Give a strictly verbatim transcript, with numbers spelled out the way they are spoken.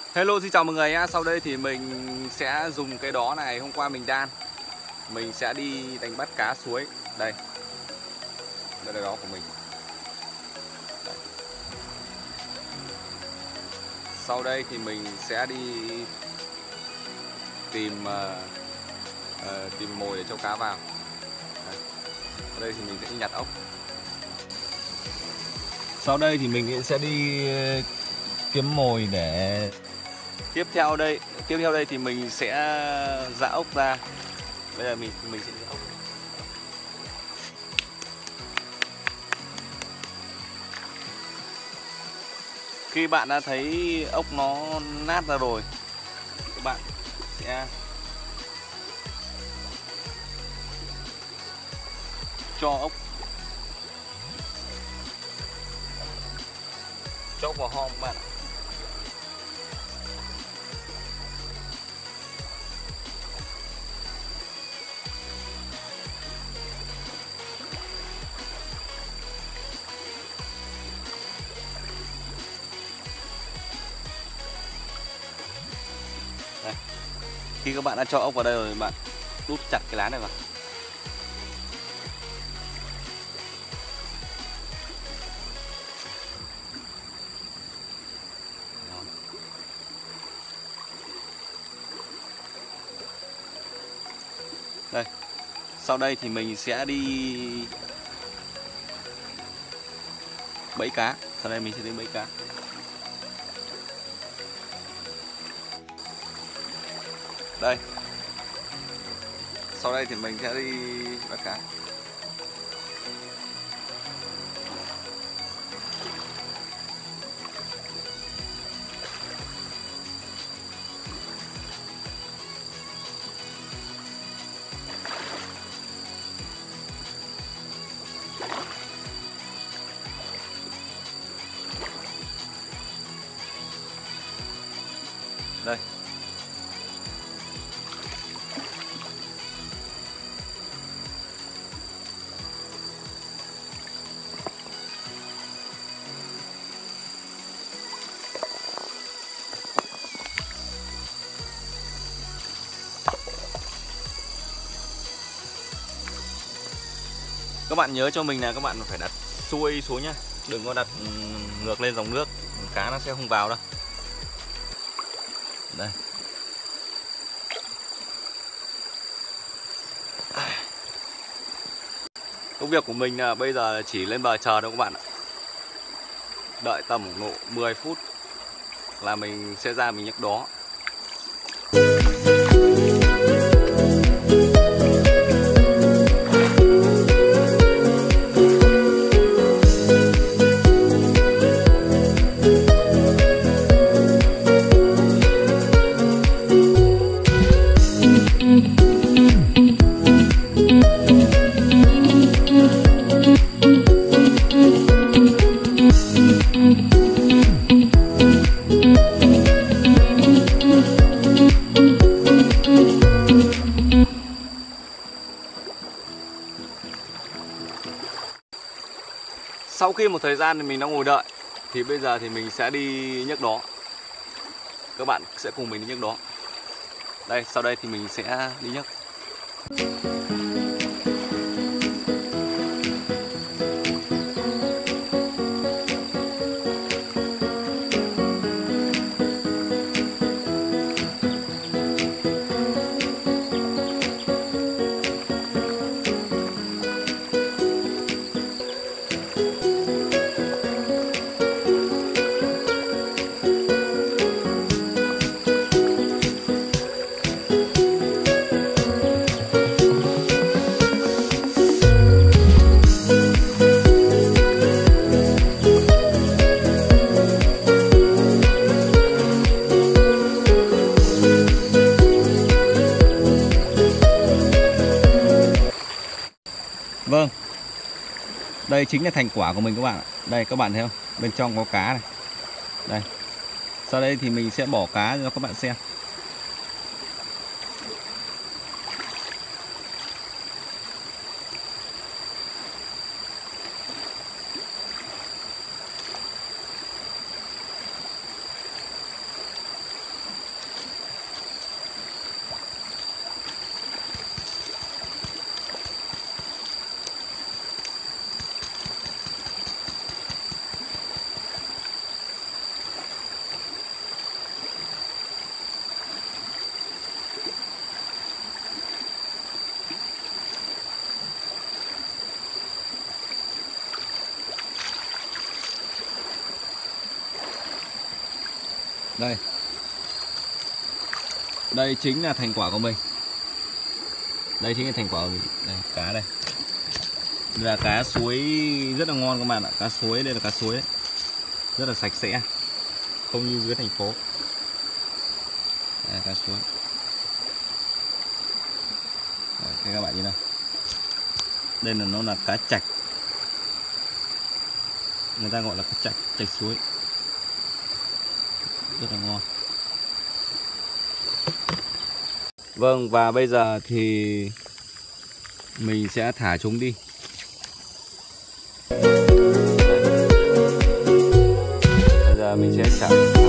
Hello, xin chào mọi người nhá. Sau đây thì mình sẽ dùng cái đó này, hôm qua mình đan. Mình sẽ đi đánh bắt cá suối. Đây. Đây là đó của mình. Đây. Sau đây thì mình sẽ đi tìm uh, uh, tìm mồi để cho cá vào. Đây. Ở đây thì mình sẽ nhặt ốc. Sau đây thì mình sẽ đi kiếm mồi để tiếp theo đây tiếp theo đây thì mình sẽ giã ốc ra. Bây giờ mình mình sẽ giã ốc. Khi bạn đã thấy ốc nó nát ra rồi, các bạn sẽ cho ốc cho ốc vào hòm các bạn ạ. Đây. Khi các bạn đã cho ốc vào đây rồi, bạn đút chặt cái lá này vào. Đây. Sau đây thì mình sẽ đi bẫy cá. Sau đây mình sẽ đi bẫy cá. Đây. Sau đây thì mình sẽ đi bắt cá. Đây. Các bạn nhớ cho mình là các bạn phải đặt xuôi xuống nhá, đừng có đặt ngược lên dòng nước, cá nó sẽ không vào đâu. Đây. Công việc của mình là bây giờ chỉ lên bờ chờ đâu các bạn ạ. Đợi tầm độ mười phút là mình sẽ ra mình nhấc đó. Sau khi một thời gian thì mình đã ngồi đợi, thì bây giờ thì mình sẽ đi nhấc đó. Các bạn sẽ cùng mình đi nhấc đó. Đây, sau đây thì mình sẽ đi nhấc. Vâng, đây chính là thành quả của mình các bạn ạ. Đây các bạn thấy không? Bên trong có cá này. Đây. Sau đây thì mình sẽ bỏ cá cho các bạn xem. Đây. Đây chính là thành quả của mình. Đây chính là thành quả của mình. Đây, cá đây. Đây là cá suối rất là ngon các bạn ạ. Cá suối, đây là cá suối đấy. Rất là sạch sẽ. Không như dưới thành phố. Đây là cá suối. Đây, các bạn nhìn nào. Đây là nó là cá trạch. Người ta gọi là cá trạch, trạch suối. Rất là ngon. Vâng, và bây giờ thì mình sẽ thả chúng đi. Bây giờ mình sẽ chặt.